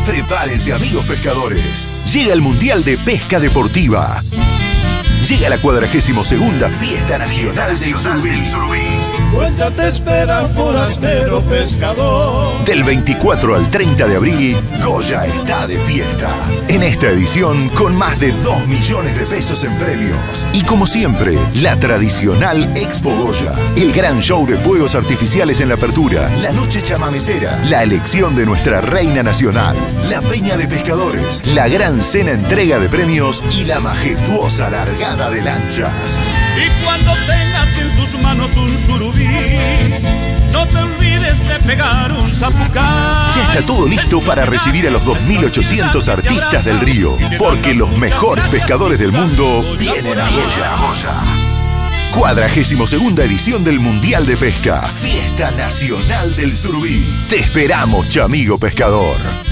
Prepárense, amigos pescadores. Llega el Mundial de Pesca Deportiva. Llega la 42ª Fiesta Nacional del Surubí. Pues ya te espera, forastero pescador. Del 24 al 30 de abril, Goya está de fiesta. En esta edición, con más de 2 millones de pesos en premios. Y como siempre, la tradicional Expo Goya. El gran show de fuegos artificiales en la apertura, la noche chamamecera, la elección de nuestra reina nacional, la peña de pescadores, la gran cena entrega de premios y la majestuosa largada de lanchas. Y cuando tengas en tus manos un surubí, no te olvides de pegar un zapucán. Ya está todo listo para recibir a los 2.800 artistas del río, porque los mejores pescadores del mundo vienen a Goya. 42ª edición del Mundial de Pesca, Fiesta Nacional del Surubí. Te esperamos, chamigo pescador.